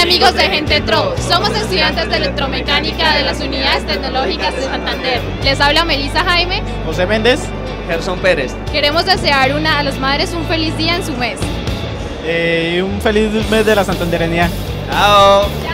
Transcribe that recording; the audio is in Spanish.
Hola amigos de Gente Tro, somos estudiantes de electromecánica de las unidades tecnológicas de Santander. Les habla Melissa Jaime, José Méndez, Gerson Pérez. Queremos desear a las madres un feliz día en su mes. un feliz mes de la santandereña. Chao.